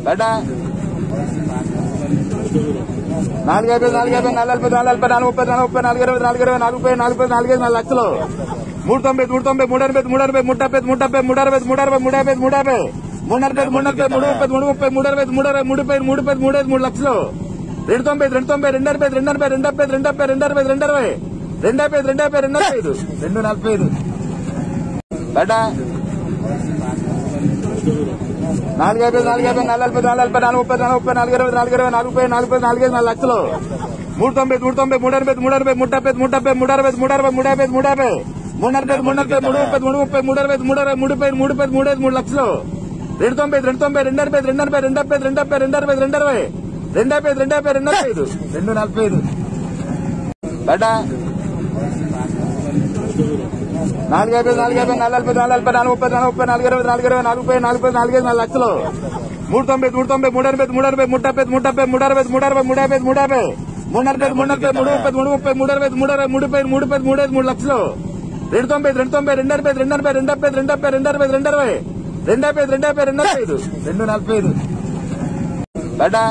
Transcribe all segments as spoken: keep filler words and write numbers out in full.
బేటా నాలుగు యాభై నాలుగు యాభై నలభై నలభై నాలుగు ముప్పై ముప్పై నాలుగు ఇరవై నాలుగు ఇరవై నాలుగు ముప్పై నాలుగు నాలుగు నాలుగు లక్షలు మూడు తొంభై మూడు తొంభై మూడు అరవై మూడు అరవై మూడు డెబ్బై మూడు డెబ్బై మూడు అరవై మూడు అరవై మూడు యాభై మూడు యాభై మూడు నలభై మూడు నలభై మూడు ముప్పై మూడు ముప్పై మూడు అరవై మూడు అరవై మూడు పై మూడు పై మూడు మూడు లక్షలు రెండు తొంభై రెండు తొంభై రెండు అరవై రెండు అరవై రెండు డెబ్బై రెండు డెబ్బై రెండు అరవై రెండు అరవై రెండు యాభై రెండు యాభై రెండు నలభై ఐదు రెండు నలభై ఐదు బేటా నాలుగు యాభై నాలుగు యాభై నలభై నలభై నాలుగు ముప్పై ముప్పై నాలుగు ఇరవై నాలుగు ఇరవై నాలుగు పై నాలుగు నాలుగు నాలుగు లక్షలు మూడు తొంభై మూడు తొంభై మూడు అరవై మూడు అరవై మూడు డెబ్బై మూడు డెబ్బై మూడు అరవై మూడు అరవై మూడు యాభై మూడు యాభై మూడు నలభై మూడు నలభై మూడు ముప్పై మూడు ముప్పై మూడు అరవై మూడు అరవై మూడు పై మూడు పై మూడు మూడు లక్షలు రెండు తొంభై రెండు తొంభై రెండు అరవై రెండు అరవై రెండు డెబ్బై రెండు డెబ్బై రెండు అరవై రెండు అరవై రెండు యాభై రెండు యాభై రెండు నలభై ఐదు రెండు నలభై ఐదు బేటా నాలుగు యాభై నాలుగు యాభై నలభై నలభై నాలుగు ముప్పై ముప్పై నాలుగు ఇరవై నాలుగు ఇరవై నాలుగు పై నాలుగు నాలుగు నాలుగు లక్షలు మూడు తొంభై మూడు తొంభై మూడు అరవై మూడు అరవై మూడు డెబ్బై మూడు డెబ్బై మూడు అరవై మూడు అరవై మూడు యాభై మూడు యాభై మూడు నలభై మూడు నలభై మూడు ముప్పై మూడు ముప్పై మూడు అరవై మూడు అరవై మూడు పై మూడు పై మూడు మూడు లక్షలు రెండు తొంభై రెండు తొంభై రెండు అరవై రెండు అరవై రెండు డెబ్బై రెండు డెబ్బై రెండు అరవై రెండు అరవై రెండు యాభై రెండు యాభై రెండు నలభై ఐదు రెండు నలభై ఐదు బేటా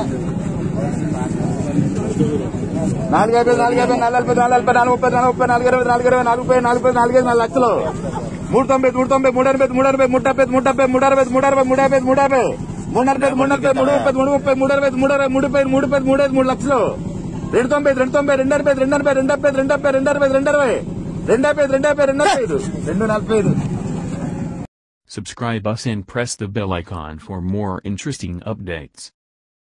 నాలుగు యాభై నాలుగు యాభై నలభై నలభై నాలుగు ముప్పై ముప్పై నాలుగు ఇరవై నాలుగు ఇరవై నాలుగు పై నాలుగు నాలుగు నాలుగు లక్షలు మూడు తొంభై మూడు తొంభై మూడు అరవై మూడు అరవై మూడు డెబ్బై మూడు డెబ్బై మూడు అరవై మూడు అరవై మూడు యాభై మూడు యాభై మూడు నలభై మూడు నలభై మూడు ముప్పై మూడు ముప్పై మూడు అరవై మూడు అరవై మూడు పై మూడు పై మూడు మూడు లక్షలు రెండు తొంభై రెండు తొంభై రెండు అరవై రెండు అరవై రెండు డెబ్బై రెండు డెబ్బై రెండు అరవై రెండు అరవై రెండు యాభై రెండు యాభై రెండు నలభై ఐదు రెండు నలభై ఐదు. Subscribe us and press the bell icon for more interesting updates.